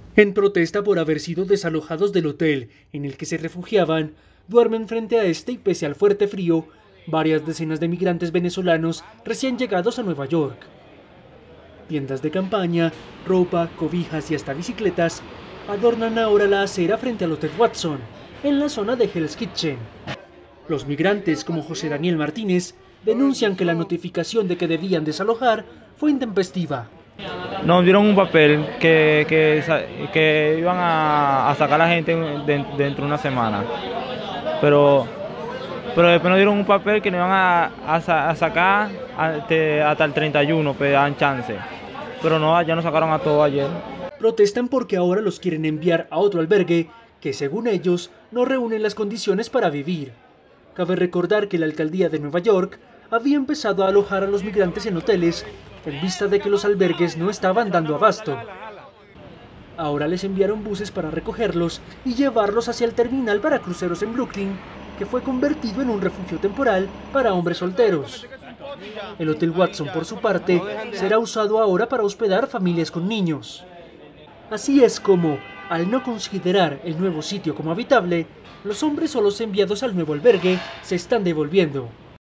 En protesta por haber sido desalojados del hotel en el que se refugiaban, duermen frente a este y pese al fuerte frío, varias decenas de migrantes venezolanos recién llegados a Nueva York. Tiendas de campaña, ropa, cobijas y hasta bicicletas adornan ahora la acera frente al Hotel Watson, en la zona de Hell's Kitchen. Los migrantes, como José Daniel Martínez, denuncian que la notificación de que debían desalojar fue intempestiva. Nos dieron un papel que iban a sacar a la gente dentro de una semana, pero después nos dieron un papel que nos iban a sacar hasta el 31, pero dan chance. Pero no, ya nos sacaron a todos ayer. Protestan porque ahora los quieren enviar a otro albergue que, según ellos, no reúne las condiciones para vivir. Cabe recordar que la alcaldía de Nueva York había empezado a alojar a los migrantes en hoteles en vista de que los albergues no estaban dando abasto. Ahora les enviaron buses para recogerlos y llevarlos hacia el terminal para cruceros en Brooklyn, que fue convertido en un refugio temporal para hombres solteros. El Hotel Watson, por su parte, será usado ahora para hospedar familias con niños. Así es como, al no considerar el nuevo sitio como habitable, los hombres solos enviados al nuevo albergue se están devolviendo.